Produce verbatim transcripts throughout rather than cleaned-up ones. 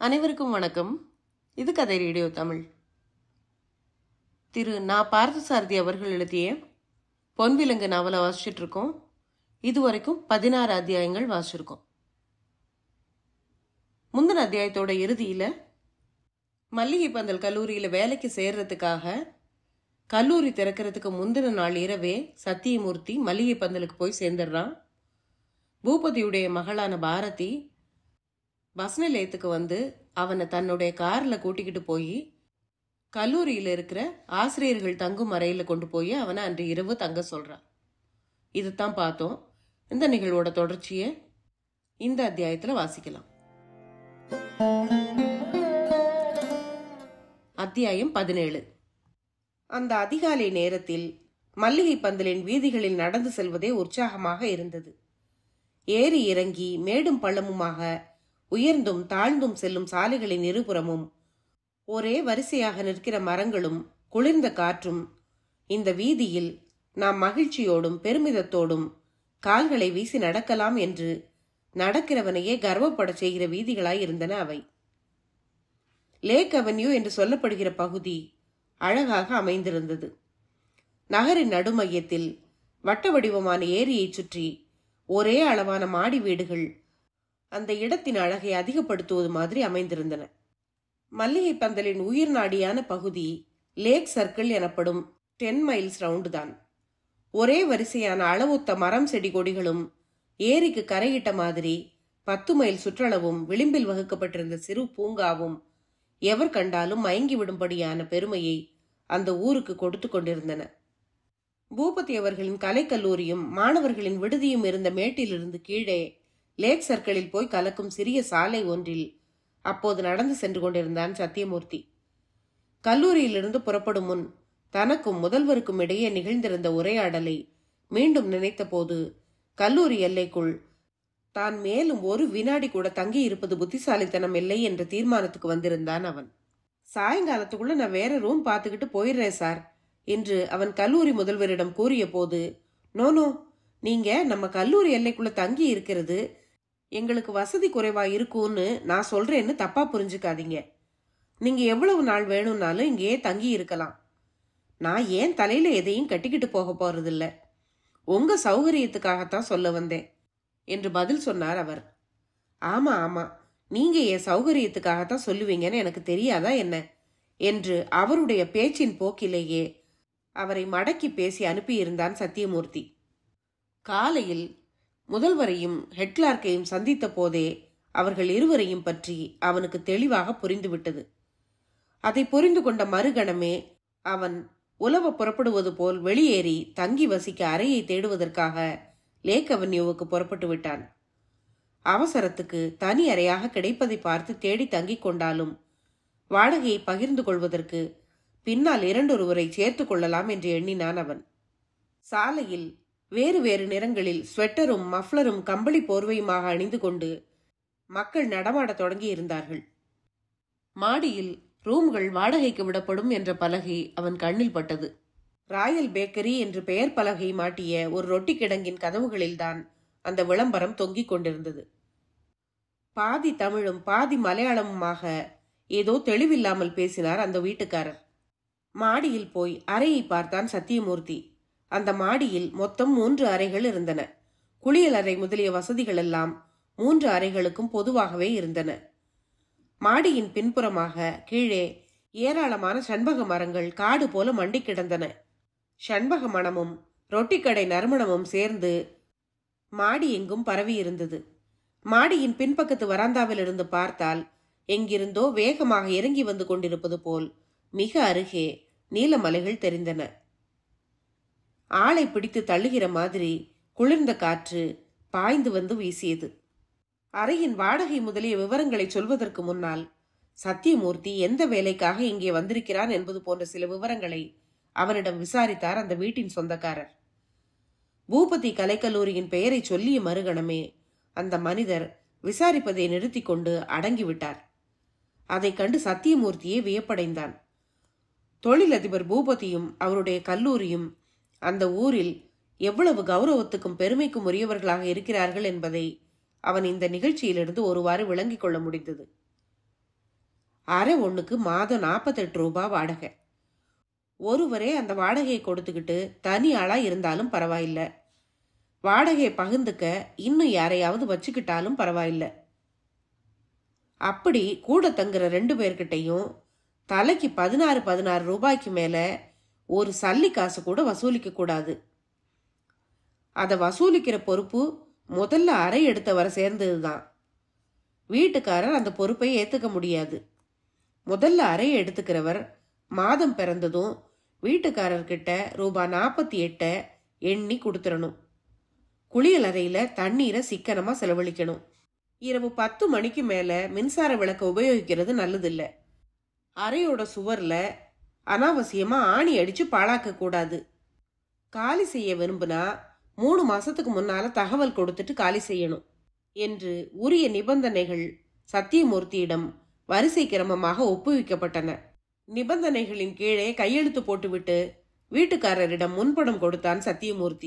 அனைவருக்கும் வணக்கம். இது கதை ரேடியோ தமிழ். திரு நா.parthasarathy அவர்கள் எழுதிய பொன் விலங்கு நாவலை வாசிச்சுட்டு இருக்கோம். இதுவரைக்கும் பதினாறு அத்தியாயங்கள் வாசிச்சிருக்கோம். முந்தின அத்தியாயத்தோட இறுதியில் மல்லிகை பந்தல் கல்லூரியில் வேலைக்கு சேர்றதுக்காக கல்லூரி திறக்கிறதுக்கு முந்தின நாள் இரவே சத்தியமூர்த்தி மல்லிகை பந்தலுக்கு போய் சேர்ந்துடுறான். பூபதியுடைய மகளான பாரதி பஸ் நிலையத்துக்கு வந்து அவனை தன்னுடைய காரில் கூட்டிக்கிட்டு போய் கல்லூரியில் இருக்கிற ஆசிரியர்கள் தங்கும் அறையில் கொண்டு போய் அவனை அன்று இரவு தங்க சொல்கிறான். இதுதான் பார்த்தோம். இந்த நிகழ்வோட தொடர்ச்சியை இந்த அத்தியாயத்தில் வாசிக்கலாம். அத்தியாயம் பதினேழு. அந்த அதிகாலை நேரத்தில் மல்லிகை பந்தலின் வீதிகளில் நடந்து செல்வதே உற்சாகமாக இருந்தது. ஏறி இறங்கி மேடும் பள்ளமுமாக உயர்ந்தும் தாழ்ந்தும் செல்லும் சாலைகளின் இருபுறமும் ஒரே வரிசையாக நிற்கிற மரங்களும் குளிர்ந்த காற்றும் இந்த வீதியில் நாம் மகிழ்ச்சியோடும் பெருமிதத்தோடும் கால்களை வீசி நடக்கலாம் என்று நடக்கிறவனையே கர்வப்பட செய்கிற வீதிகளாய் இருந்தன அவை. லேக் அவென்யூ என்று சொல்லப்படுகிற பகுதி அழகாக அமைந்திருந்தது. நகரின் நடுமையத்தில் வட்ட வடிவமான ஏரியை சுற்றி ஒரே அளவான மாடி வீடுகள் அந்த இடத்தின் அழகை அதிகப்படுத்துவது மாதிரி அமைந்திருந்தன. மல்லிகை பந்தலின் உயிர் நாடியான பகுதி லேக் சர்க்கிள் எனப்படும் டென் மைல்ஸ் ரவுண்டு தான். ஒரே வரிசையான அளவொத்த மரம் செடி கொடிகளும் ஏரிக்கு கரையிட்ட மாதிரி பத்து மைல் சுற்றளவும் விளிம்பில் வகுக்கப்பட்டிருந்த சிறு பூங்காவும் எவர் கண்டாலும் மயங்கி விடும்படியான பெருமையை அந்த ஊருக்கு கொடுத்து கொண்டிருந்தன. பூபதி அவர்களின் கலைக்கல்லூரியும் மாணவர்களின் விடுதியும் இருந்த மேட்டிலிருந்து கீழே லேக் சர்க்கிளில் போய் கலக்கும் சிறிய சாலை ஒன்றில் அப்போது நடந்து சென்று கொண்டிருந்தான் சத்தியமூர்த்தி. கல்லூரியிலிருந்து புறப்படும் முன் தனக்கும் முதல்வருக்கும் இடையே நிகழ்ந்திருந்த உரையாடலை மீண்டும் நினைத்த போது கல்லூரி எல்லைக்குள் தான் மேலும் ஒரு வினாடி கூட தங்கி இருப்பது புத்திசாலித்தனம் இல்லை என்ற தீர்மானத்துக்கு வந்திருந்தான் அவன். சாயங்காலத்துக்குள்ள நான் வேற ரூம் பார்த்துக்கிட்டு போயிடுறேன் சார் என்று அவன் கல்லூரி முதல்வரிடம் கூறிய போது, நோ நோ, நீங்க நம்ம கல்லூரி எல்லைக்குள்ள தங்கி இருக்கிறது எங்களுக்கு வசதி குறைவா இருக்கும்னு நான் சொல்றேன்னு தப்பா புரிஞ்சுக்காதீங்க. நீங்க எவ்வளவு நாள் வேணும்னாலும் இங்கேயே தங்கி இருக்கலாம். நான் ஏன் தலையில எதையும் கட்டிக்கிட்டு போக போறதில்ல. உங்க சௌகரியத்துக்காகத்தான் சொல்ல வந்தேன் என்று பதில் சொன்னார் அவர். ஆமா ஆமா, நீங்க என் சௌகரியத்துக்காகத்தான் சொல்லுவீங்கன்னு எனக்கு தெரியாதா என்ன என்று அவருடைய பேச்சின் போக்கிலேயே அவரை மடக்கி பேசி அனுப்பியிருந்தான் சத்தியமூர்த்தி. காலையில் முதல்வரையும் ஹெட்கிளார்க்கையும் சந்தித்த போதே அவர்கள் இருவரையும் பற்றி அவனுக்கு தெளிவாக புரிந்துவிட்டது. அதை புரிந்து கொண்ட மறுகணமே அவன் உலவ புறப்படுவது போல் வெளியேறி தங்கி வசிக்க அறையை தேடுவதற்காக லேக் அவென்யூவுக்கு புறப்பட்டு விட்டான். அவசரத்துக்கு தனி அறையாக கிடைப்பதை பார்த்து தேடி தங்கிக் கொண்டாலும் வாடகையை பகிர்ந்து கொள்வதற்கு பின்னால் இரண்டொருவரை சேர்த்து கொள்ளலாம் என்று எண்ணினான் அவன். சாலையில் வேறு வேறு நிறங்களில் ஸ்வெட்டரும் மஃப்ளரும் கம்பளி போர்வையுமாக அணிந்து கொண்டு மக்கள் நடமாட தொடங்கி இருந்தார்கள். மாடியில் ரூம்கள் வாடகைக்கு விடப்படும் என்ற பலகை அவன் கண்ணில் பட்டது. ராயல் பேக்கரி என்று பெயர் பலகை மாட்டிய ஒரு ரொட்டி கிடங்கின் கதவுகளில்தான் அந்த விளம்பரம் தொங்கிக் கொண்டிருந்தது. பாதி தமிழும் பாதி மலையாளமுமாக ஏதோ தெளிவில்லாமல் பேசினார் அந்த வீட்டுக்காரர். மாடியில் போய் அறையை பார்த்தான் சத்தியமூர்த்தி. அந்த மாடியில் மொத்தம் மூன்று அறைகள் இருந்தன. குளியல் அறை முதலிய வசதிகள் எல்லாம் மூன்று அறைகளுக்கும் பொதுவாகவே இருந்தன. மாடியின் பின்புறமாக கீழே ஏராளமான சண்பக மரங்கள் காடு போல மண்டி கிடந்தன. சண்பக மணமும் ரொட்டிக்கடை நறுமணமும் சேர்ந்து மாடி எங்கும் பரவி இருந்தது. மாடியின் பின்பக்கத்து வராந்தாவில் இருந்து பார்த்தால் எங்கிருந்தோ வேகமாக இறங்கி வந்து கொண்டிருப்பது போல் மிக அருகே நீலமலைகள் தெரிந்தன. ஆளை பிடித்து தள்ளுகிற மாதிரி குளிர்ந்த காற்று பாய்ந்து வந்து வீசியது. அறையின் வாடகை முதலிய விவரங்களை சொல்வதற்கு முன்னால் சத்தியமூர்த்தி எந்த வேலைக்காக இங்கே வந்திருக்கிறான் என்பது போன்ற சில விவரங்களை அவரிடம் விசாரித்தார் அந்த வீட்டின் சொந்தக்காரர். பூபதி கலைக்கல்லூரியின் பெயரை சொல்லிய மறுகணமே அந்த மனிதர் விசாரிப்பதை நிறுத்தி கொண்டு அடங்கிவிட்டார். அதை கண்டு சத்தியமூர்த்தியே வியப்படைந்தான். தொழிலதிபர் பூபதியும் அவருடைய கல்லூரியும் அந்த ஊரில் எவ்வளவு கௌரவத்துக்கும் பெருமைக்கும் உரியவர்களாக இருக்கிறார்கள் என்பதை அவன் இந்த நிகழ்ச்சியிலிருந்து ஒருவாறு விளங்கிக் கொள்ள முடிந்தது. அரை ஒண்ணுக்கு மாதம் நாற்பத்தெட்டு ரூபாய் வாடகை. ஒருவரே அந்த வாடகையை கொடுத்துக்கிட்டு தனி ஆளா இருந்தாலும் பரவாயில்ல, வாடகையை பகிர்ந்துக்க இன்னும் யாரையாவது வச்சுக்கிட்டாலும் பரவாயில்ல. அப்படி கூட தங்குற ரெண்டு பேர்கிட்டையும் தலைக்கு பதினாறு பதினாறு ரூபாய்க்கு மேல ஒரு சல்லி காசு கூட வசூலிக்க கூடாது. அதை வசூலிக்கிற பொறுப்பு முதல்ல அறை எடுத்தவரை சேர்ந்ததுதான். வீட்டுக்காரர் அந்த பொறுப்பை ஏத்துக்க முடியாது. முதல்ல அறையை எடுத்துக்கிறவர் மாதம் பிறந்ததும் வீட்டுக்காரர்கிட்ட ரூபாய் நாற்பத்தி எட்ட எண்ணி கொடுத்துடணும். குளியல் அறையில தண்ணீரை சிக்கனமா செலவழிக்கணும். இரவு பத்து மணிக்கு மேல மின்சார விளக்க உபயோகிக்கிறது நல்லதில்லை. அறையோட சுவர்ல அனாவசியமா ஆணி அடிச்சு பாழாக்க கூடாது. காலி செய்ய விரும்புனா மூணு மாசத்துக்கு முன்னால தகவல் கொடுத்துட்டு காலி செய்யணும் என்று உரிய நிபந்தனைகள் சத்தியமூர்த்தியிடம் வரிசை கிரமமாக ஒப்புவிக்கப்பட்டன. நிபந்தனைகளின் கீழே கையெழுத்து போட்டுவிட்டு வீட்டுக்காரரிடம் முன்பணம் கொடுத்தான் சத்தியமூர்த்தி.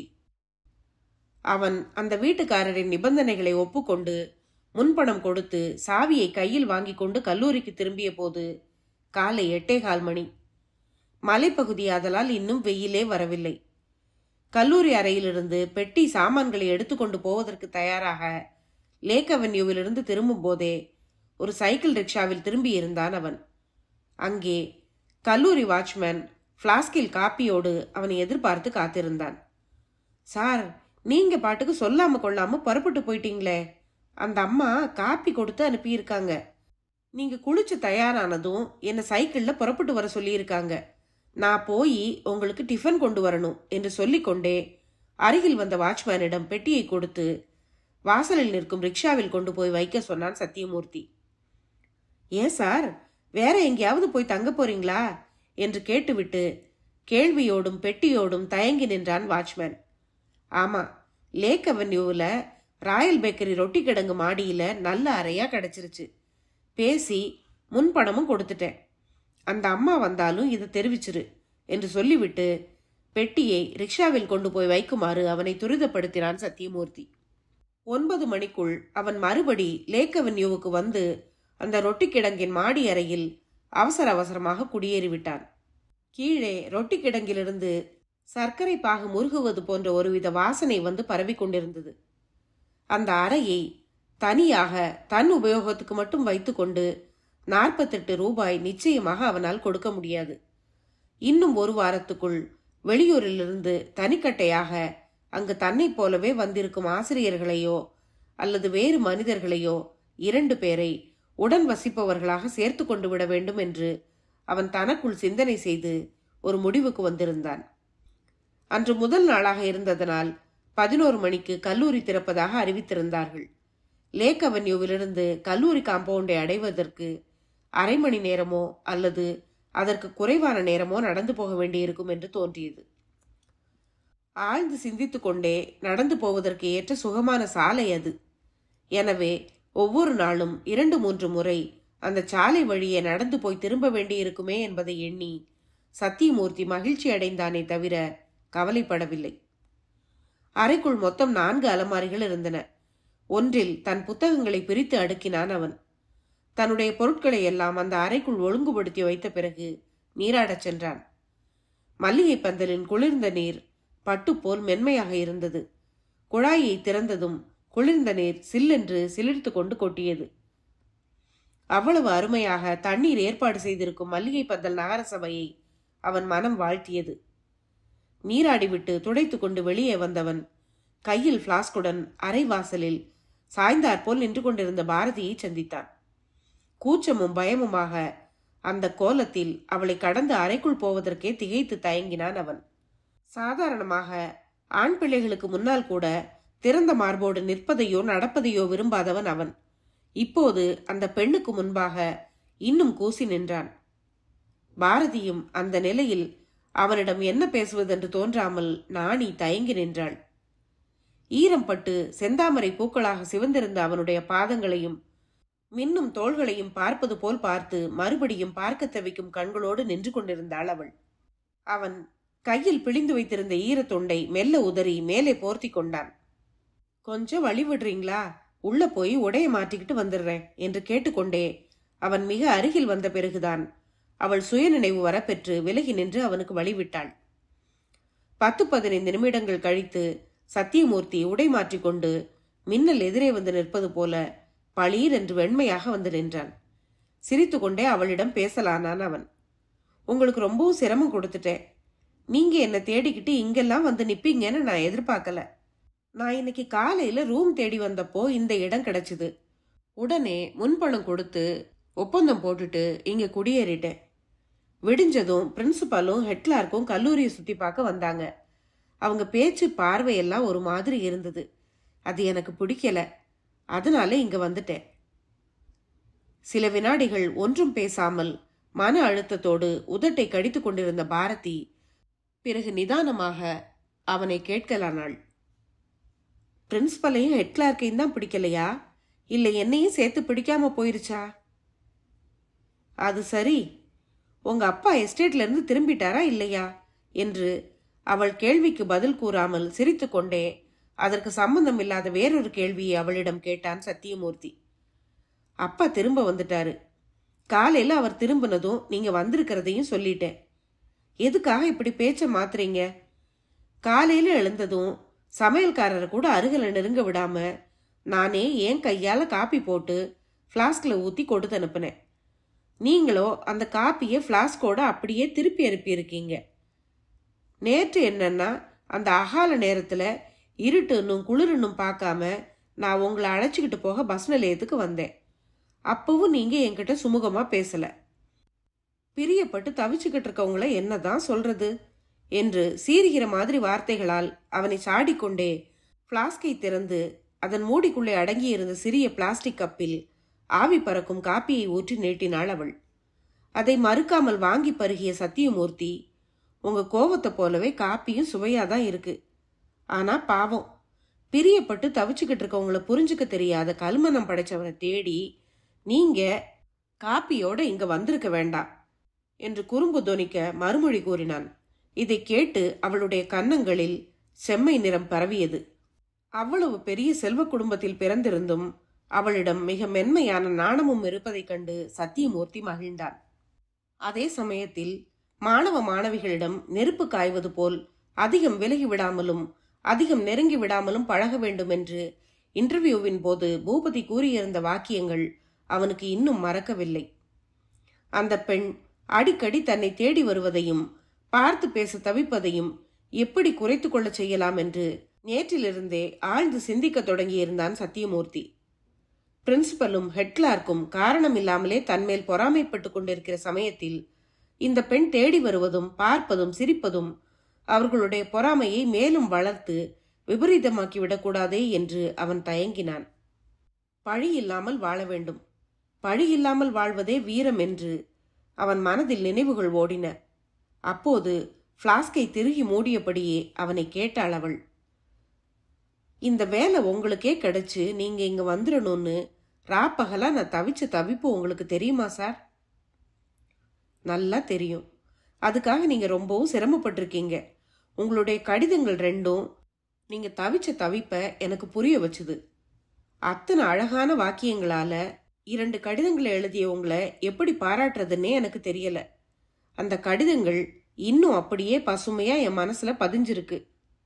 அவன் அந்த வீட்டுக்காரரின் நிபந்தனைகளை ஒப்புக்கொண்டு முன்பணம் கொடுத்து சாவியை கையில் வாங்கி கொண்டு கல்லூரிக்கு திரும்பிய போது காலை எட்டே கால் மணி. மலைப்பகுதி ஆதலால் இன்னும் வெயிலே வரவில்லை. கல்லூரி அறையிலிருந்து பெட்டி சாமான்களை எடுத்துக்கொண்டு போவதற்கு தயாராக லேக் அவென்யூவிலிருந்து திரும்பும் போதே ஒரு சைக்கிள் ரிக்ஷாவில் திரும்பி இருந்தான் அவன். அங்கே கல்லூரி வாட்ச்மேன் பிளாஸ்கில் காப்பியோடு அவனை எதிர்பார்த்து காத்திருந்தான். சார், நீங்க பாட்டுக்கு சொல்லாம கொள்ளாம புறப்பட்டு போயிட்டீங்களே, அந்த அம்மா காப்பி கொடுத்து அனுப்பியிருக்காங்க. நீங்க குளிச்சு தயாரானதும் என்ன சைக்கிள்ல புறப்பட்டு வர சொல்லியிருக்காங்க. நான் போய் உங்களுக்கு டிஃபன் கொண்டு வரணும் என்று சொல்லிக்கொண்டே அருகில் வந்த வாட்ச்மேனிடம் பெட்டியை கொடுத்து வாசலில் நிற்கும் ரிக்ஷாவில் கொண்டு போய் வைக்க சொன்னான் சத்தியமூர்த்தி. ஏன் சார், வேற எங்கேயாவது போய் தங்க போறீங்களா என்று கேட்டுவிட்டு கேள்வியோடும் பெட்டியோடும் தயங்கி நின்றான் வாட்ச்மேன். ஆமா, லேக் அவென்யூவில் ராயல் பேக்கரி ரொட்டி கிடங்கு மாடியில நல்ல அறையா கிடைச்சிருச்சு. பேசி முன்பணமும் கொடுத்துட்டேன். அந்த அம்மா வந்தாலும் இதை தெரிவிச்சிரு என்று சொல்லிவிட்டு பெட்டியை ரிக்ஷாவில் கொண்டு போய் வைக்குமாறு அவனை துரிதப்படுத்தினான் சத்தியமூர்த்தி. ஒன்பது மணிக்குள் அவன் மறுபடி லேக் அவென்யூவுக்கு வந்து அந்த ரொட்டி கிடங்கின் மாடி அறையில் அவசர அவசரமாக குடியேறிவிட்டான். கீழே ரொட்டி கிடங்கிலிருந்து சர்க்கரை பாகு முருகுவது போன்ற ஒருவித வாசனை வந்து பரவி கொண்டிருந்தது. அந்த அறையை தனியாக தன் உபயோகத்துக்கு மட்டும் வைத்துக்கொண்டு நாற்பத்தெட்டு ரூபாய் நிச்சயமாக அவனால் கொடுக்க முடியாது. இன்னும் ஒரு வாரத்துக்குள் வெளியூரிலிருந்து தனிக்கட்டையாக அங்கு தன்னை போலவே வந்திருக்கும் ஆசிரியர்களையோ அல்லது வேறு மனிதர்களையோ இரண்டு பேரை உடன் வசிப்பவர்களாக சேர்த்து கொண்டு விட வேண்டும் என்று அவன் தனக்குள் சிந்தனை செய்து ஒரு முடிவுக்கு வந்திருந்தான். அன்று முதல் நாளாக இருந்ததனால் பதினோரு மணிக்கு கல்லூரி திறப்பதாக அறிவித்திருந்தார்கள். லேக் அவென்யூவிலிருந்து கல்லூரி காம்பவுண்டை அடைவதற்கு அரை மணி நேரமோ அல்லது அதற்கு குறைவான நேரமோ நடந்து போக வேண்டியிருக்கும் என்று தோன்றியது. ஆழ்ந்து சிந்தித்து கொண்டே நடந்து போவதற்கு ஏற்ற சுகமான சாலை அது. எனவே ஒவ்வொரு நாளும் இரண்டு மூன்று முறை அந்த சாலை வழியே நடந்து போய் திரும்ப வேண்டியிருக்குமே என்பதை எண்ணி சத்தியமூர்த்தி மகிழ்ச்சி அடைந்தானே தவிர கவலைப்படவில்லை. அறைக்குள் மொத்தம் நான்கு அலமாரிகள் இருந்தன. ஒன்றில் தன் புத்தகங்களை பிரித்து அடுக்கினான் அவன். தன்னுடைய பொருட்களை எல்லாம் அந்த அறைக்குள் ஒழுங்குபடுத்தி வைத்த பிறகு நீராடச் சென்றான். மல்லிகை பந்தலின் குளிர்ந்த நீர் பட்டு போல் மென்மையாக இருந்தது. குழாயை திறந்ததும் குளிர்ந்த நீர் சில்லென்று சிலிர்த்து கொண்டு கொட்டியது. அவ்வளவு அருமையாக தண்ணீர் ஏற்பாடு செய்திருக்கும் மல்லிகை பந்தல் நகர சபையை அவன் மனம் வாழ்த்தியது. நீராடிவிட்டு துடைத்து கொண்டு வெளியே வந்தவன் கையில் பிளாஸ்குடன் அரை வாசலில் சாய்ந்தாற்போல் நின்று கொண்டிருந்த பாரதியை சந்தித்தான். கூச்சமும் பயமுமாக அந்த கோலத்தில் அவளை கடந்து அறைக்குள் போவதற்கே திகைத்து தயங்கினான் அவன். சாதாரணமாக ஆண் பிள்ளைகளுக்கு முன்னால் கூட திறந்த மார்போடு நிற்பதையோ நடப்பதையோ விரும்பாதவன் அவன். இப்போது அந்த பெண்ணுக்கு முன்பாக இன்னும் கூசி நின்றான். பாரதியும் அந்த நிலையில் அவனிடம் என்ன பேசுவதென்று தோன்றாமல் நாணி தயங்கி நின்றாள். ஈரம் பட்டு செந்தாமரை பூக்களாக சிவந்திருந்த அவனுடைய பாதங்களையும் மின்னும் தோள்களையும் பார்ப்பது போல் பார்த்து மறுபடியும் பார்க்க தவிக்கும் கண்களோடு நின்று கொண்டிருந்தாள் அவள். அவன் கையில் பிழிந்து வைத்திருந்த ஈரத்தொண்டை மெல்ல உதறி மேலே போர்த்தி கொண்டான். கொஞ்சம் வழி விடுறீங்களா, உள்ள போய் உடைய மாற்றிக்கிட்டு வந்துடுறேன் என்று கேட்டுக்கொண்டே அவன் மிக அருகில் வந்த பிறகுதான் அவள் சுயநினைவு வரப்பெற்று விலகி நின்று அவனுக்கு வழிவிட்டாள். பத்து பதினைந்து நிமிடங்கள் கழித்து சத்தியமூர்த்தி உடை மாற்றிக்கொண்டு மின்னல் எதிரே வந்து நிற்பது போல பளீர் என்று வெண்மையாக வந்து நின்றான். சிரித்து கொண்டே அவளிடம் பேசலானான் அவன். உங்களுக்கு ரொம்பவும் சிரமம் கொடுத்துட்டேன். நீங்க என்ன தேடிக்கிட்டு இங்கெல்லாம் வந்து நிப்பீங்கன்னு நான் எதிர்பார்க்கல. நான் இன்னைக்கு காலையில ரூம் தேடி வந்தப்போ இந்த இடம் கிடைச்சது. உடனே முன்பணம் கொடுத்து ஒப்பந்தம் போட்டுட்டு இங்க குடியேறிட்டேன். விடிஞ்சதும் பிரின்சிபாலும் ஹெட்லார்க்கும் கல்லூரியை சுத்தி பார்க்க வந்தாங்க. அவங்க பேச்சு பார்வையெல்லாம் ஒரு மாதிரி இருந்தது. அது எனக்கு பிடிக்கல. அதனால இங்க வந்துட்டேன். சில வினாடிகள் ஒன்றும் பேசாமல் மன அழுத்தத்தோடு உதட்டை கடித்து கொண்டிருந்த பாரதி பிறகு நிதானமாக அவனை கேட்கலானாள். பிரின்சிபலையும் ஹெட்லார்க்கையும் தான் பிடிக்கலையா, இல்லை என்னையும் சேர்த்து பிடிக்காம போயிருச்சா? அது சரி, உங்க அப்பா எஸ்டேட்ல இருந்து திரும்பிட்டாரா இல்லையா என்று அவள் கேள்விக்கு பதில் கூறாமல் சிரித்து கொண்டே அதற்கு சம்பந்தம் இல்லாத வேறொரு கேள்வியை அவளிடம் கேட்டான் சத்தியமூர்த்தி. அப்பா திரும்ப வந்துட்டாரு. காலையில அவர் திரும்பினதும் நீங்க வந்திருக்கிறதையும் சொல்லிட்டேன். எதுக்காக இப்படி பேச்ச மாத்துறீங்க? காலையில எழுந்ததும் சமையல்காரரை கூட அருகில நெருங்க விடாம நானே என் கையால காப்பி போட்டு பிளாஸ்க்ல ஊத்தி கொடுத்து அனுப்புனேன். நீங்களோ அந்த காப்பியை பிளாஸ்கோட அப்படியே திருப்பி அனுப்பியிருக்கீங்க. நேற்று என்னன்னா, அந்த அகால நேரத்துல இருட்டுன்னும் குளிருன்னும் பார்க்காம நான் உங்களை அழைச்சிக்கிட்டு போக பஸ் நிலையத்துக்கு வந்தேன். அப்பவும் நீங்க என்கிட்ட சுமூகமா பேசல. பிரியப்பட்டு தவிச்சுக்கிட்டு இருக்கவங்கள என்னதான் சொல்றது என்று சீரிகிற மாதிரி வார்த்தைகளால் அவனை சாடிக்கொண்டே பிளாஸ்கை திறந்து அதன் மூடிக்குள்ளே அடங்கியிருந்த சிறிய பிளாஸ்டிக் கப்பில் ஆவி பறக்கும் காப்பியை ஊற்றி நீட்டினாள் அவள். அதை மறுக்காமல் வாங்கி பருகிய சத்தியமூர்த்தி, உங்க கோவத்தை போலவே காப்பியும் சுவையாதான் இருக்கு. ஆனா பாவம், பிரியப்பட்டு தவிச்சுக்கிட்டு இருக்கவங்கள புரிஞ்சுக்க தெரியாத கல்மனம் படைச்சவனை தேடி நீங்க காப்பியோட இங்க வந்திருக்க வேண்டாம் என்று குறும்பு தொனிக்க மறுமொழி கூறினான். இதை கேட்டு அவளுடைய கன்னங்களில் செம்மை நிறம் பரவியது. அவ்வளவு பெரிய செல்வ குடும்பத்தில் பிறந்திருந்தும் அவளிடம் மிக மென்மையான நாணமும் இருப்பதைக் கண்டு சத்தியமூர்த்தி மகிழ்ந்தான். அதே சமயத்தில் மாணவ மாணவிகளிடம் நெருப்பு காய்வது போல் அதிகம் விலகி விடாமலும் அதிகம் நெருங்கி விடாமலும் பழக வேண்டும் என்று இன்டர்வியூவின் போது பூபதி கூறியிருந்த வாக்கியங்கள் அவனுக்கு இன்னும் மறக்கவில்லை. அந்த பெண் அடிக்கடி தன்னை தேடி வருவதையும் பார்த்து பேச தவிப்பதையும் எப்படி குறைத்து கொள்ள செய்யலாம் என்று நேற்றிலிருந்தே ஆழ்ந்து சிந்திக்க தொடங்கியிருந்தான் சத்தியமூர்த்தி. பிரின்சிபலும் ஹெட்லார்க்கும் காரணம் இல்லாமலே தன்மேல் பொறாமைப்பட்டு கொண்டிருக்கிற சமயத்தில் இந்த பெண் தேடி வருவதும் பார்ப்பதும் சிரிப்பதும் அவர்களுடைய பொறாமையை மேலும் வளர்த்து விபரீதமாக்கி விடக்கூடாதே என்று அவன் தயங்கினான். பழி இல்லாமல் வாழ வேண்டும், பழி இல்லாமல் வாழ்வதே வீரம் என்று அவன் மனதில் நினைவுகள் ஓடின. அப்போது பிளாஸ்கை திருகி மூடியபடியே அவனை கேட்டாள் அவள். இந்த வேலை உங்களுக்கே கிடைச்சு நீங்க இங்க வந்துடணும்னு ராப்பகலா நான் தவிச்ச தவிப்பு உங்களுக்கு தெரியுமா சார்? நல்லா தெரியும். அதுக்காக நீங்க ரொம்பவும் சிரமப்பட்டிருக்கீங்க. உங்களுடைய கடிதங்கள் ரெண்டும் நீங்க தவிச்ச தவிப்ப எனக்கு புரிய வச்சுது. அத்தனை அழகான வாக்கியங்களால இரண்டு கடிதங்களை எழுதிய உங்களை எப்படி பாராட்டுறதுன்னே எனக்கு தெரியல. அந்த கடிதங்கள் இன்னும் அப்படியே பசுமையா என் மனசுல பதிஞ்சிருக்கு.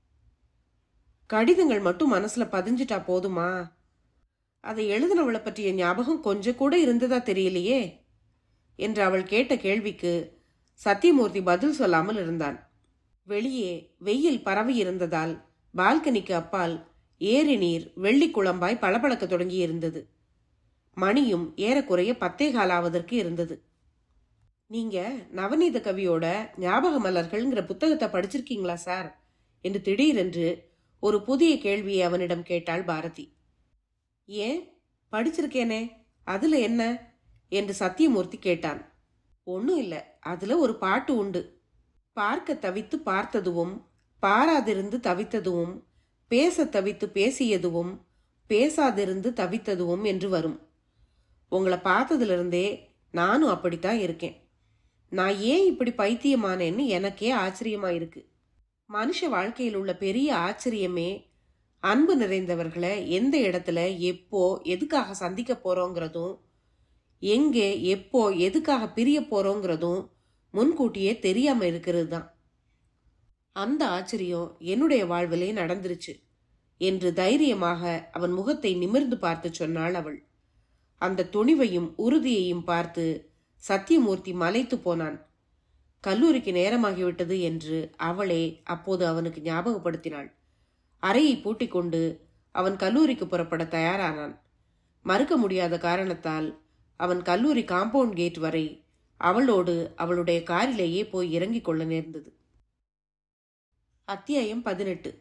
கடிதங்கள் மட்டும் மனசுல பதிஞ்சிட்டா போதுமா? அதை எழுதினவளை பற்றிய ஞாபகம் கொஞ்சம் கூட இருந்ததா தெரியலையே என்று அவள் கேட்ட கேள்விக்கு சத்தியமூர்த்தி பதில் சொல்லாமல் இருந்தான். வெளியே வெயில் பரவி இருந்ததால் பால்கனிக்கு அப்பால் ஏரி நீர் வெள்ளி குழம்பாய் பளபளக்க தொடங்கி இருந்தது. மணியும் ஏறக்குறைய பத்தே காலாவதற்கு இருந்தது. நீங்க நவநீத கவியோட ஞாபக மலர்கள்ங்கிற புத்தகத்தை படிச்சிருக்கீங்களா சார் என்று திடீரென்று ஒரு புதிய கேள்வியை அவனிடம் கேட்டாள் பாரதி. ஏன், படிச்சிருக்கேனே, அதுல என்ன என்று சத்தியமூர்த்தி கேட்டான். ஒன்னும் இல்ல, அதுல ஒரு பாட்டு உண்டு. பார்க்க தவித்து பார்த்ததுவும் பாராதிருந்து தவித்ததுவும் பேச தவித்து பேசியதுவும் பேசாதிருந்து தவித்ததுவும் என்று வரும். உங்களை பார்த்ததுல இருந்தே நானும் அப்படித்தான் இருக்கேன். நான் ஏன் இப்படி பைத்தியமானேன்னு எனக்கே ஆச்சரியமா இருக்கு. மனுஷ வாழ்க்கையில் உள்ள பெரிய ஆச்சரியமே அன்பு நிறைந்தவர்களை எந்த இடத்துல எப்போ எதுக்காக சந்திக்க போறோங்கிறதும் எங்கே எப்போ எதுக்காக பிரிய போறோங்கிறதும் முன்கூட்டியே தெரியாம இருக்கிறது தான். அந்த ஆச்சரியம் என்னுடைய வாழ்விலே நடந்துருச்சு என்று தைரியமாக அவன் முகத்தை நிமிர்ந்து பார்த்து சொன்னாள் அவள். அந்த துணிவையும் உறுதியையும் பார்த்து சத்தியமூர்த்தி மலைத்து போனான். கல்லூரிக்கு நேரமாகிவிட்டது என்று அவளே அப்போது அவனுக்கு ஞாபகப்படுத்தினாள். அறையை பூட்டிக் கொண்டு அவன் கல்லூரிக்கு புறப்பட தயாரானான். மறுக்க முடியாத காரணத்தால் அவன் கல்லூரி காம்பவுண்ட் கேட் வரை அவளோடு அவளுடைய காரிலேயே போய் இறங்கிக் கொள்ள நேர்ந்தது. அத்தியாயம் பதினெட்டு.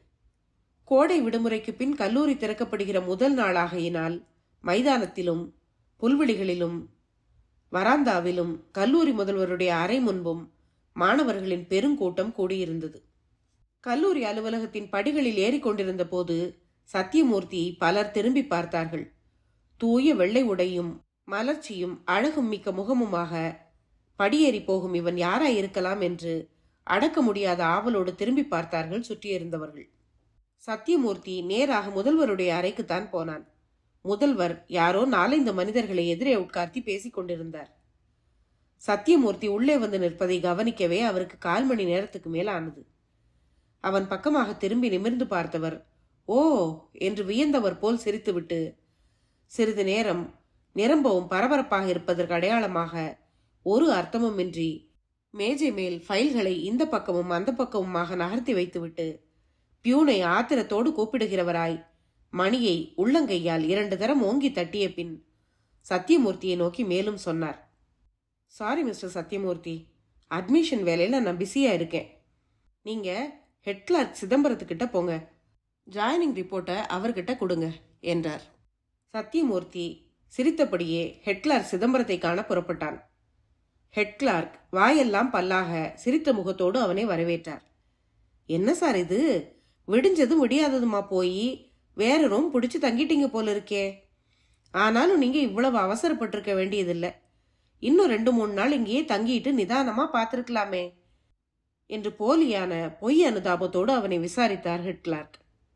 கோடை விடுமுறைக்கு பின் கல்லூரி திறக்கப்படுகிற முதல் நாளாகையினால் மைதானத்திலும் புல்வெளிகளிலும் வராந்தாவிலும் கல்லூரி முதல்வருடைய அறை முன்பும் மாணவர்களின் பெருங்கூட்டம் கூடியிருந்தது. கல்லூரி அலுவலகத்தின் படிகளில் ஏறிக்கொண்டிருந்த போது சத்தியமூர்த்தி பலர் திரும்பி பார்த்தார்கள். தூய வெள்ளை உடையும் மலர்ச்சியும் அழகும் மிக்க முகமுமாக படியேறி போகும் இவன் யாராயிருக்கலாம் என்று அடக்க முடியாத ஆவலோடு திரும்பி பார்த்தார்கள் சுற்றியிருந்தவர்கள். சத்தியமூர்த்தி நேராக முதல்வருடைய அறைக்குத்தான் போனான். முதல்வர் யாரோ நாலைந்து மனிதர்களை எதிரே உட்கார்த்தி பேசிக் கொண்டிருந்தார். சத்தியமூர்த்தி உள்ளே வந்து நிற்பதை கவனிக்கவே அவருக்கு கால் மணி நேரத்துக்கு மேல் ஆனது. அவன் பக்கமாக திரும்பி நிமிர்ந்து பார்த்தவர் ஓ என்று வியந்தவர் போல் சிரித்துவிட்டு சிறிது நேரம் நிரம்பவும் பரபரப்பாக இருப்பதற்கு அடையாளமாக ஒரு அர்த்தமுமின்றி மேஜை மேல் ஃபைல்களை இந்த பக்கமும் அந்த பக்கமுமாக நகர்த்தி வைத்துவிட்டு பியூனை ஆத்திரத்தோடு கூப்பிடுகிறவராய் மணியை உள்ளங்கையால் இரண்டு தரம் ஓங்கி தட்டிய பின் சத்தியமூர்த்தியை நோக்கி மேலும் சொன்னார். சாரி மிஸ்டர் சத்தியமூர்த்தி, அட்மிஷன் வேலையில் நான் பிஸியா இருக்கேன். நீங்க ஹெட் கிளார்க் சிதம்பரத்துக்கிட்ட போங்க, ஜாயினிங் ரிப்போர்ட்டை அவர்கிட்ட கொடுங்க என்றார். சத்தியமூர்த்தி சிரித்தபடியே ஹெட் கிளார்க் சிதம்பரத்தை காண புறப்பட்டான். ஹெட் கிளார்க் வாயெல்லாம் பல்லாக சிரித்த முகத்தோடு அவனை வரவேற்றார். என்ன சார் இது, விடிஞ்சதும் விடியாததுமா போய் வேற ரூம் பிடிச்சு தங்கிட்டீங்க போல இருக்கே. ஆனாலும் நீங்க இவ்வளவு அவசரப்பட்டிருக்க வேண்டியதில்லை. இன்னும் ரெண்டு மூணு நாள் இங்கேயே தங்கிட்டு நிதானமா பார்த்திருக்கலாமே என்று போலியான பொய் அனுதாபத்தோடு அவனை விசாரித்தார் ஹெட் கிளார்க்.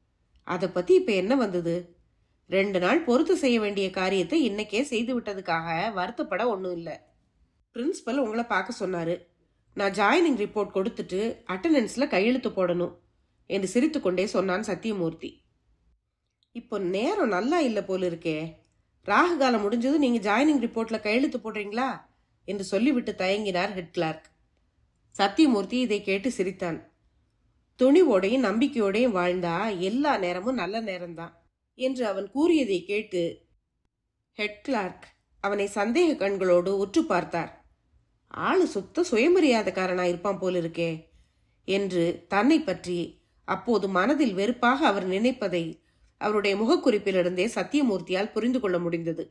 அதை பத்தி இப்ப என்ன வந்தது? ரெண்டு நாள் பொறுத்து செய்ய வேண்டிய காரியத்தை இன்னைக்கே செய்து விட்டதுக்காக வருத்தப்பட ஒன்றும் இல்லை. பிரின்சிபல் உங்களை பார்க்க சொன்னாரு. நான் ஜாயினிங் ரிப்போர்ட் கொடுத்துட்டு அட்டண்டன்ஸ்ல கையெழுத்து போடணும் என்று சிரித்து கொண்டே சொன்னான் சத்தியமூர்த்தி. இப்போ நேரம் நல்லா இல்லை போல இருக்கே. ராகு காலம் முடிஞ்சது நீங்க ஜாயினிங் ரிப்போர்ட்ல கையெழுத்து போடுறீங்களா என்று சொல்லிவிட்டு தயங்கினார் ஹெட் கிளார்க். சத்தியமூர்த்தி இதை கேட்டு சிரித்தான். துணிவோடையும் நம்பிக்கையோடையும் வாழ்ந்தா எல்லா நேரமும் நல்ல நேரம்தான் என்று அவன் கூறியதை கேட்டு ஹெட் கிளார்க் அவனை சந்தேக கண்களோடு உற்று பார்த்தார். ஆளு சுத்த சுயமரியாதைக்காரனா இருப்பான் போல இருக்கே என்று தன்னை பற்றி அப்போது மனதில் வெறுப்பாக அவர் நினைப்பதை அவருடைய முகக்குறிப்பிலிருந்தே சத்தியமூர்த்தியால் புரிந்து கொள்ள முடிந்தது.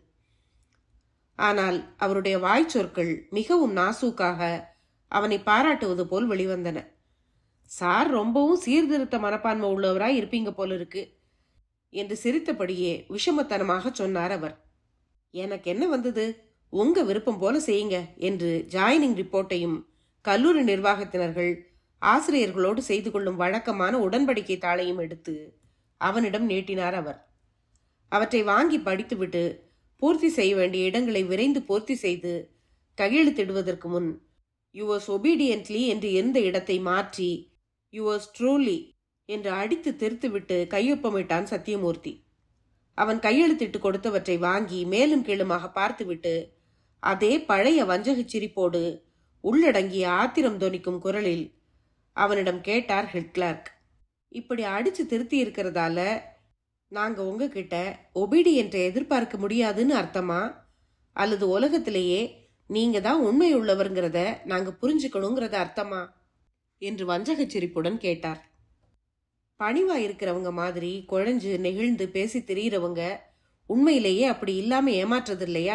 ஆனால் அவருடைய வாய்ச்சொற்கள் மிகவும் நாசூக்காக அவனை பாராட்டுவது போல் வெளிவந்தன. சார் ரொம்பவும் சீர்திருத்த மனப்பான்மை உள்ளவராய் இருப்பீங்க போல இருக்கு என்று சிரித்தபடியே விஷமத்தனமாக சொன்னார் அவர். எனக்கு என்ன வந்தது, உங்க விருப்பம் போல செய்யுங்க என்று ஜாயினிங் ரிப்போர்ட்டையும் கல்லூரி நிர்வாகத்தினர்கள் ஆசிரியர்களோடு செய்து கொள்ளும் வழக்கமான உடன்படிக்கை தாளையும் எடுத்து அவனிடம் நீட்டினார் அவர். அவற்றை வாங்கி படித்துவிட்டு பூர்த்தி செய்ய வேண்டிய இடங்களை விரைந்து பூர்த்தி செய்து கையெழுத்திடுவதற்கு முன் யுவர்ஸ் ஒபீடியன்ட்லி என்று இருந்த இடத்தை மாற்றி யுவர்ஸ் ட்ரூலி என்று அடித்து திருத்துவிட்டு கையொப்பமிட்டான் சத்தியமூர்த்தி. அவன் கையெழுத்திட்டு கொடுத்தவற்றை வாங்கி மேலும் கீழுமாக பார்த்துவிட்டு அதே பழைய வஞ்சகச் சிரிப்போடு உள்ளடங்கிய ஆத்திரம் தொனிக்கும் குரலில் அவனிடம் கேட்டார் ஹெட் கிளார்க். இப்படி அடிச்சு திருத்தி இருக்கிறதால நாங்க உங்ககிட்ட ஒபீடியன்ட்டை எதிர்பார்க்க முடியாதுன்னு அர்த்தமா, அல்லது உலகத்திலேயே நீங்க தான் உண்மை உள்ளவர்ங்கிறத நாங்க புரிஞ்சுக்கணுங்கிறத அர்த்தமா என்று வஞ்சகச் சிரிப்புடன் கேட்டார். பணிவா இருக்கிறவங்க மாதிரி குழஞ்சு நெகிழ்ந்து பேசி திரியிறவங்க உண்மையிலேயே அப்படி இல்லாம ஏமாற்றது இல்லையா?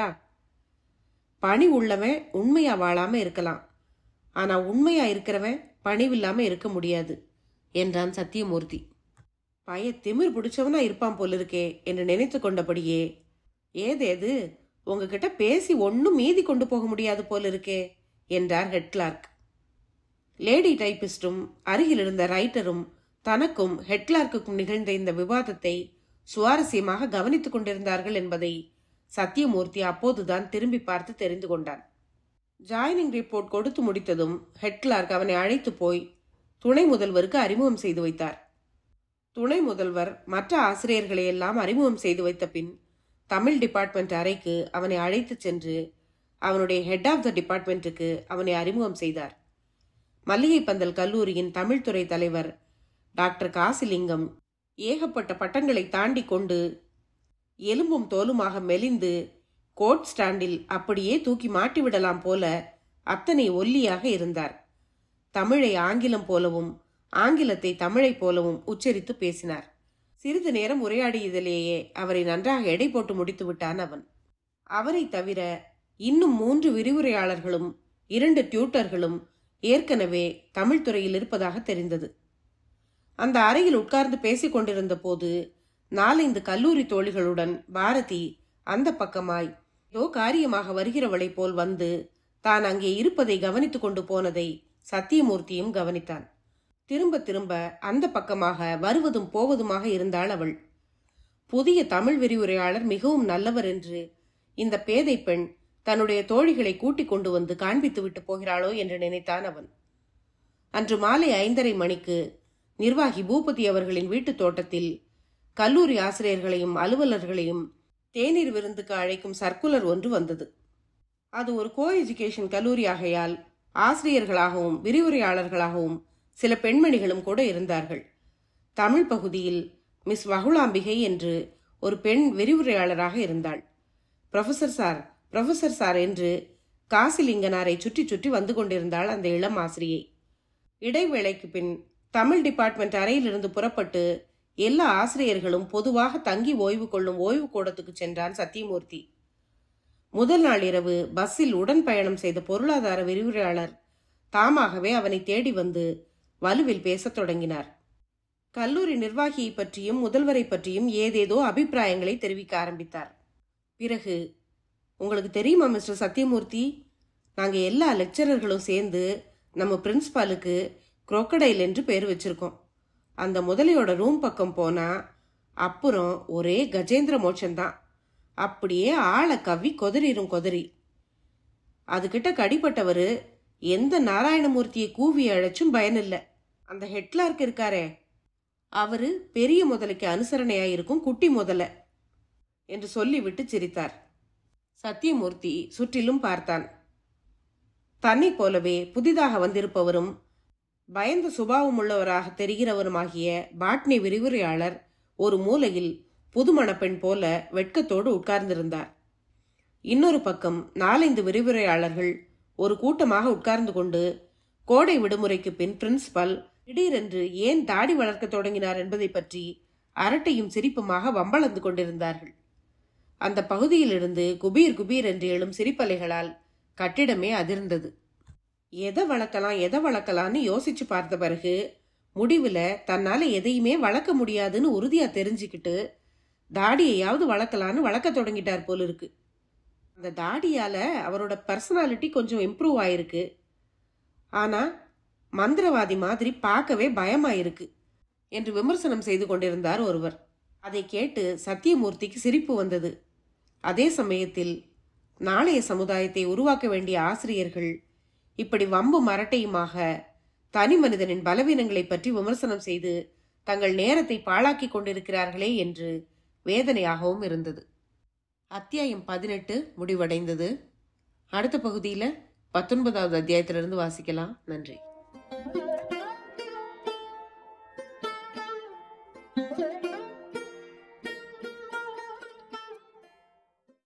பணி உள்ளவன் உண்மையா வாழாம இருக்கலாம், ஆனா உண்மையா இருக்கிறவன் பணிவில்லாம இருக்க முடியாது என்றான் சத்தியமூர்த்தி. பய திமிர் பிடிச்சவனா இருப்பான் போல இருக்கே என்று நினைத்து கொண்டபடியே, ஏதேது உங்ககிட்ட பேசி ஒன்னும் மீதி கொண்டு போக முடியாது போல இருக்கே என்றார் ஹெட் கிளார்க். லேடி டைபிஸ்டும் அருகில் இருந்த ரைட்டரும் தனக்கும் ஹெட் கிளார்க்குக்கும் நிகழ்ந்த இந்த விவாதத்தை சுவாரஸ்யமாக கவனித்துக் கொண்டிருந்தார்கள் என்பதை சத்தியமூர்த்தி அப்போதுதான் திரும்பி பார்த்து தெரிந்து கொண்டான். ஜாயினிங் ரிப்போர்ட் கொடுத்து முடித்ததும் ஹெட் கிளார்க் அவனை அழைத்து போய் துணை முதல்வருக்கு அறிமுகம் செய்து வைத்தார். துணை முதல்வர் மற்ற ஆசிரியர்களை எல்லாம் அறிமுகம் செய்து வைத்த பின் தமிழ் டிபார்ட்மெண்ட் அறைக்கு அவனை அழைத்து சென்று அவனுடைய ஹெட் ஆஃப் த டிபார்ட்மெண்ட்டுக்கு அவனை அறிமுகம் செய்தார். மல்லிகை பந்தல் கல்லூரியின் தமிழ்துறை தலைவர் டாக்டர் காசிலிங்கம் ஏகப்பட்ட பட்டங்களை தாண்டி கொண்டு எலும்பும் தோலுமாக மெலிந்து கோட் ஸ்டாண்டில் அப்படியே தூக்கி மாட்டிவிடலாம் போல அத்தனை ஒல்லியாக இருந்தார். தமிழை ஆங்கிலம் போலவும் ஆங்கிலத்தை தமிழை போலவும் உச்சரித்து பேசினார். சிறிது நேரம் உரையாடியதிலேயே அவரை நன்றாக எடை போட்டு முடித்து விட்டான் அவன். அவரை தவிர இன்னும் மூன்று விரிவுரையாளர்களும் இரண்டு டியூட்டர்களும் ஏற்கனவே தமிழ் துறையில் இருப்பதாக தெரிந்தது. அந்த அறையில் உட்கார்ந்து பேசிக் கொண்டிருந்த போது நாலைந்து கல்லூரி தோழிகளுடன் பாரதி அந்த பக்கமாய் ஏதோ காரியமாக வருகிறவளை போல் வந்து தான் அங்கே இருப்பதை கவனித்துக் கொண்டு போனதை சத்தியமூர்த்தியும் கவனித்தான். திரும்ப திரும்ப அந்த பக்கமாக வருவதும் போவதுமாக இருந்தாள் அவள். புதிய தமிழ் விரிவுரையாளர் மிகவும் நல்லவர் என்று இந்த பேதை பெண் தன்னுடைய தோழிகளை கூட்டிக் கொண்டு வந்து காண்பித்து விட்டு போகிறாளோ என்று நினைத்தான் அவன். அன்று மாலை ஐந்தரை மணிக்கு நிர்வாகி பூபதி அவர்களின் வீட்டு தோட்டத்தில் கல்லூரி ஆசிரியர்களையும் அலுவலர்களையும் தேநீர் விருந்துக்கு அழைக்கும் சர்க்குலர் ஒன்று வந்தது. அது ஒரு கோ எஜுகேஷன் கல்லூரி ஆகையால் ஆசிரியர்களாகவும் விரிவுரையாளர்களாகவும் சில பெண்மணிகளும் கூட இருந்தார்கள். தமிழ் பகுதியில் மிஸ் வகுளாம்பிகை என்று ஒரு பெண் விரிவுரையாளராக இருந்தாள். ப்ரொஃபசர் சார் ப்ரொஃபசர் சார் என்று காசிலிங்கனாரை சுற்றி சுற்றி வந்து கொண்டிருந்தாள் அந்த இளம் ஆசிரியை. இடைவேளைக்கு பின் தமிழ் டிபார்ட்மெண்ட் அறையிலிருந்து புறப்பட்டு எல்லா ஆசிரியர்களும் பொதுவாக தங்கி ஓய்வு கொள்ளும் ஓய்வு கூடத்துக்கு சென்றான் சத்தியமூர்த்தி. முதல் நாள் இரவு பஸ்ஸில் உடன் பயணம் செய்த பொருளாதார விரிவுரையாளர் தாமாகவே அவனை தேடி வந்து வலுவில் பேசத் தொடங்கினார். கல்லூரி நிர்வாகியை பற்றியும் முதல்வரை பற்றியும் ஏதேதோ அபிப்பிராயங்களை தெரிவிக்க ஆரம்பித்தார். பிறகு, உங்களுக்கு தெரியுமா மிஸ்டர் சத்தியமூர்த்தி, நாங்கள் எல்லா லெக்சரர்களும் சேர்ந்து நம்ம பிரின்சிபாலுக்கு குரோக்கடைல் என்று பேர் வச்சிருக்கோம். அந்த முதலையோட ரூம் பக்கம் போனா அப்புறம் ஒரே கஜேந்திர மோட்சம்தான். அப்படியே ஆளை கவ்வி கொதறிரும் கொதறி. அதுகிட்ட கடிப்பட்டவர் எந்த நாராயணமூர்த்தியை கூவி அழைச்சும் பயனில்லை. அந்த ஹெட்லார்க் இருக்காரே, அவரு பெரிய முதலைக்கு அனுசரணையாயிருக்கும் குட்டி முதலை என்று சொல்லிவிட்டு சிரித்தார். சத்தியமூர்த்தி சுற்றிலும் பார்த்தான். தன்னை போலவே புதிதாக வந்திருப்பவரும் பயந்த சுபாவம் உள்ளவராக தெரிகிறவருமாகிய பாட்னி விரிவுரையாளர் ஒரு மூலையில் புதுமணப்பெண் போல வெட்கத்தோடு உட்கார்ந்திருந்தார். இன்னொரு பக்கம் நாலைந்து விரிவுரையாளர்கள் ஒரு கூட்டமாக உட்கார்ந்து கொண்டு கோடை விடுமுறைக்கு பின் பிரின்சிபல் திடீரென்று ஏன் தாடி வளர்க்க தொடங்கினார் என்பதை பற்றி அரட்டையும் சிரிப்புமாக வம்பளந்து கொண்டிருந்தார்கள். அந்த பகுதியிலிருந்து குபீர் குபீர் என்று எழும் சிரிப்பலைகளால் கட்டிடமே அதிர்ந்தது. எதை வளர்க்கலாம் எதை வளர்க்கலான்னு யோசிச்சு பார்த்த பிறகு முடிவுல தன்னால எதையுமே வளர்க்க முடியாதுன்னு உறுதியா தெரிஞ்சுக்கிட்டு தாடியையாவது வளர்க்கலான்னு வளர்க்க தொடங்கிட்டார் போல இருக்கு. அந்த தாடியால அவரோட பர்சனாலிட்டி கொஞ்சம் இம்ப்ரூவ் ஆயிருக்கு. ஆனா மந்திரவாதி மாதிரி பார்க்கவே பயமாயிருக்கு என்று விமர்சனம் செய்து கொண்டிருந்தார் ஒருவர். அதை கேட்டு சத்தியமூர்த்திக்கு சிரிப்பு வந்தது. அதே சமயத்தில் நாளைய சமுதாயத்தை உருவாக்க வேண்டிய ஆசிரியர்கள் இப்படி வம்பு மரட்டையுமாக தனி மனிதனின் பலவீனங்களை பற்றி விமர்சனம் செய்து தங்கள் நேரத்தை பாழாக்கி கொண்டிருக்கிறார்களே என்று வேதனையாகவும் இருந்தது. அத்தியாயம் பதினெட்டு முடிவடைந்தது. அடுத்த பகுதியில் பத்தொன்பதாவது அத்தியாயத்திலிருந்து வாசிக்கலாம். நன்றி. Thank you.